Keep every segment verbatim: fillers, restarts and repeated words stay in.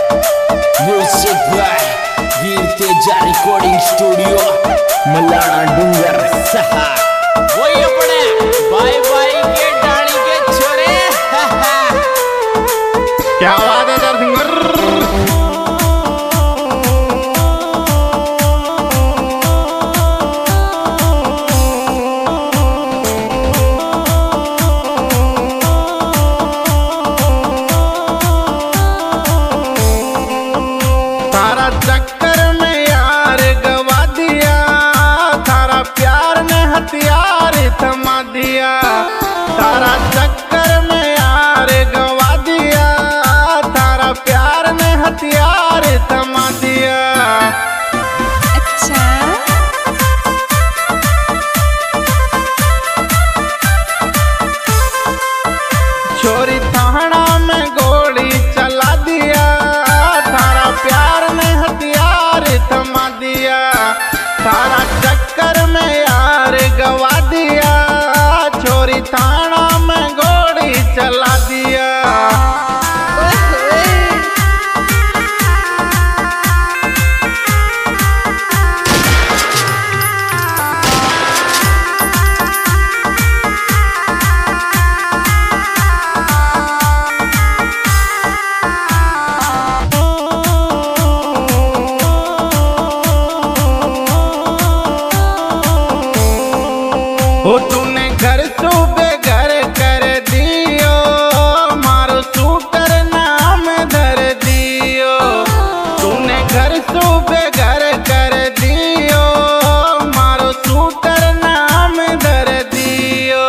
Music by Veer Teja recording studio Malana Dungar सहा वही अपने बाय बाय के डाणी के छोरे क्या बात है सिंगर। तारा चक्कर में यार गवा दिया, तारा प्यार ने हथियार थमा दिया। तारा चक्कर में यार गवा दिया, तारा प्यार ने हथियार थमा दिया। अच्छा छोरी थाना में गोली चला दिया, तारा प्यार ने हथियार थमा दिया। तारा चक्कर में यार गवा दिया, छोरी थाना में गोली चला दिया। ओ तूने घर सूबे घर कर दियो, मारो सूटर नाम धर दियो। तूने घर सूबे घर कर दियो, मारो सूटर नाम धर दियो।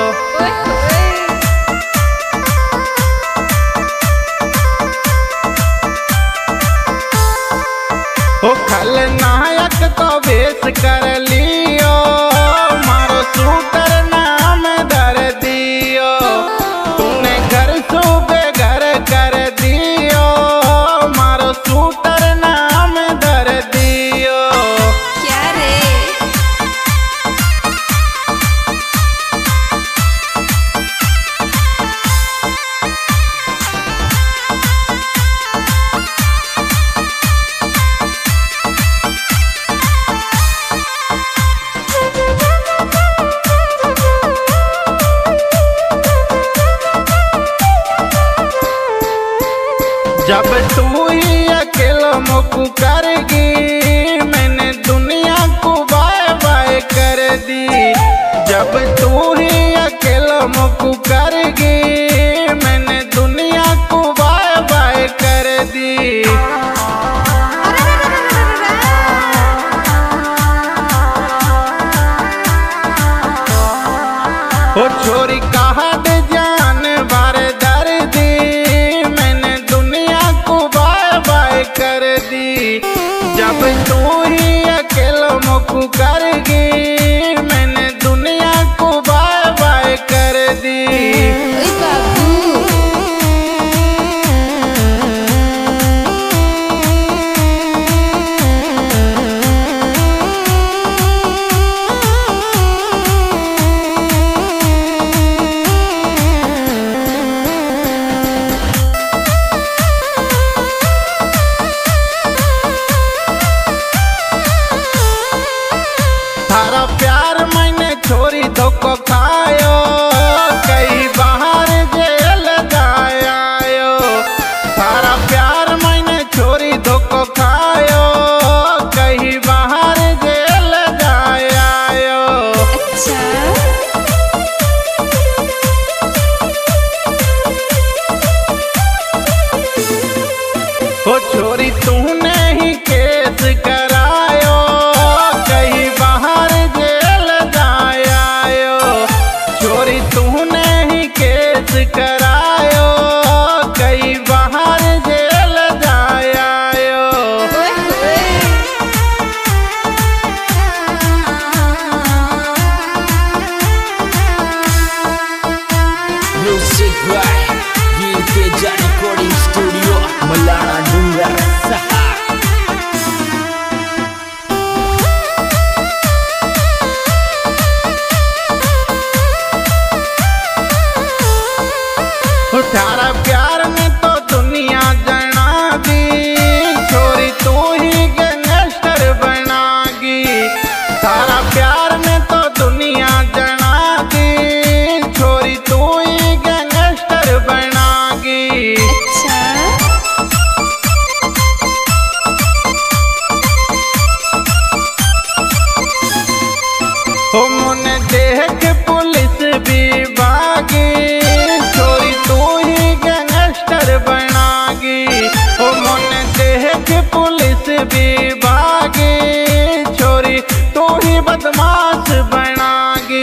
ओ खलनायक तो वेश कर लियो, मारो सूटर नाम धर दियो। तूने घर सूबे घर कर दियो, मारो सूटर नाम धर दियो। क्या रे जब तू ही अकेला मुकु करेगी, मैंने दुनिया को बाय बाय कर दी। जब तू ही अकेला मुकु करेगी, मैंने दुनिया को बाय बाय कर दी। ओ छोरी कहा दे जान बार दर्दी, मैंने दुनिया को बाय बाय कर दी। जब तू ही अकेला मुकु करेगी, मैंने दुनिया को बाय बाय कर दी। ओए बाबू थारा प्यार मैंने छोरी धोखो खायो, कई बाहर जेल जायो। थारा प्यार मैंने छोरी धोखो खायो, कई बाहर जेल जायो। अच्छा ओ छोरी तूने ही केस करायो, कहीं बाहर जेल जायो। छोरी तूने ही केस करायो, कहीं बाहर जेल जायो। ओए ओए music by Veer Teja recording studio Malana Dungar सहा थारा प्यार में तो दुनिया जना दी, बनागी। ओ मन देख पुलिस भी भागी, छोरी तू ही बदमाश बनागी।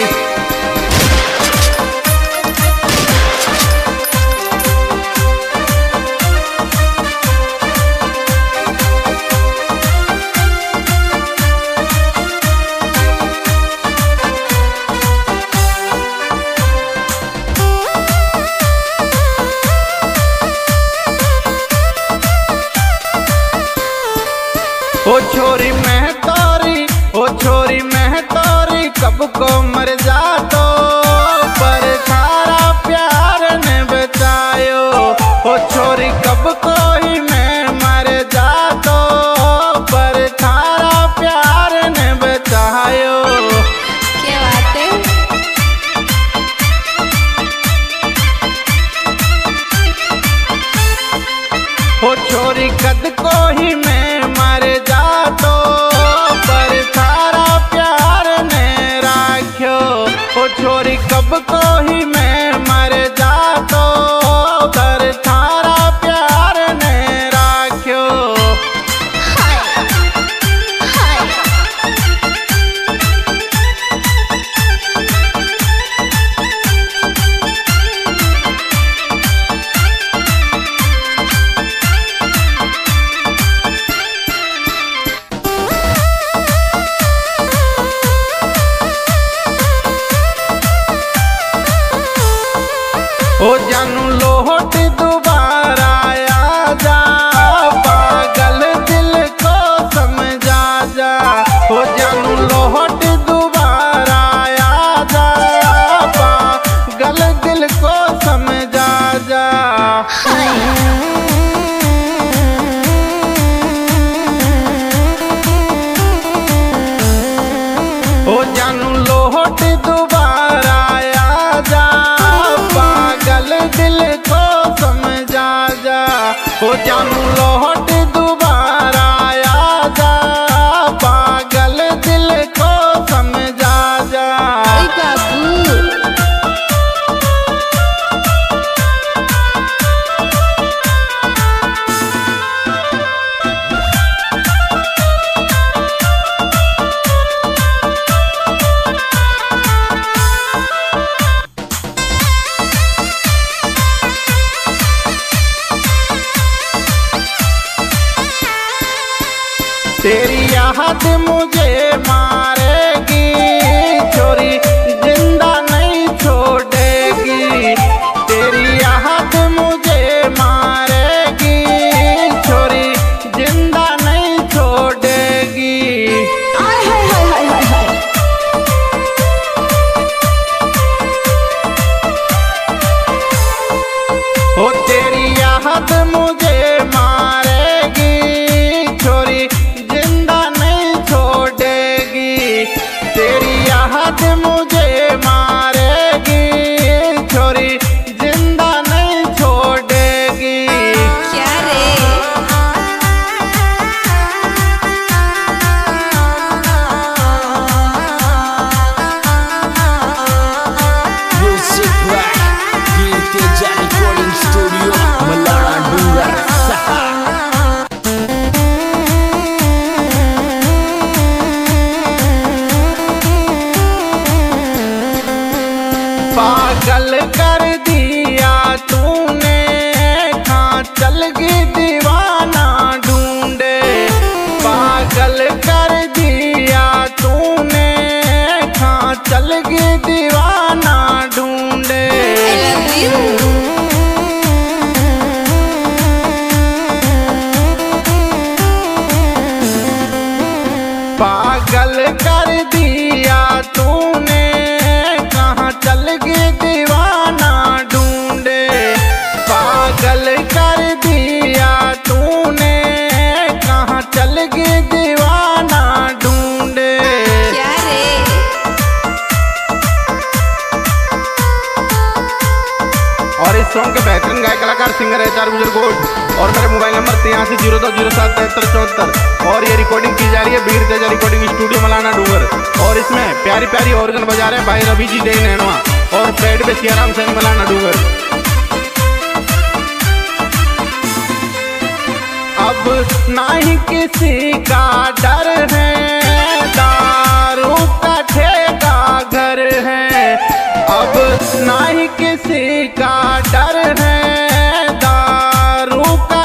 ओ छोरी मैं तोरी, ओ छोरी मैं तोरी, कब को मर जा तो पर सारा प्यार ने बचायो। ओ छोरी कब को ही मैं मर जा तो पर सारा प्यार ने बचायो। क्या बात है? ओ छोरी कद को ही मैं मर जा तो पर सारा प्यार ने राख्यो। ओ छोरी कब को ही मैं मर जा तो पर सारा प्यार ने राख्यो। हाय हाय ओ जानू लौट दोबारा आ जा, पागल दिल को समझा जा। ओ जानू लौट दोबारा आ जा, पागल दिल को समझा जा। ओ जानू लौट दोबारा आ जा, पागल दिल को समझा जा। ओ जानू लौट दोबारा आ जा, पागल दिल को समझा जा। ओए बाबू, तेरी याद मुझे मारेगी, छोरी जिंदा नहीं छोड़ेगी। तेरी याद मुझे मारेगी, छोरी जिंदा नहीं छोड़ेगी। हाय हाय हाय हाय हाय हाय। ओ तेरी याद मुझे मारेगी, छोरी जिंदा नहीं छोड़ेगी। तेरी याद मुझे मारेगी, छोरी जिंदा नहीं छोड़ेगी। क्या रे? Music by Veer Teja Recording Studio, Malana Dungar, Saha. पागल कर दिया तूने, कहाँ चल गई दीवाना ढूंढे। पागल कर दिया तूने, कहाँ चल गई दीवाना ढूंढे। I love you. पागल कर दिया तूने, कहाँ चल गई दीवाना ढूंढे। पागल कर दिया तूने, कहाँ चल गई दीवाना ढूंढे। क्या रे? और इस सॉन्ग के बेहतरीन गायक कलाकार सिंगर है चार गुजर गोल्ड और मेरे मोबाइल नंबर तिरासी जीरो दो जीरो सात तिहत्तर चौहत्तर। और ये रिकॉर्डिंग की जा रही है वीर तेजा रिकॉर्डिंग स्टूडियो मलाना डूंगर। और इसमें प्यारी प्यारी ऑर्गन बजा रहे हैं भाई रवि जी दे नैनवा और पेड़ पे सियाराम सैनी मलाना डूंगर। ना ही किसी का डर है, दारू का ठेका घर है। अब ना ही किसी का डर है, दारू का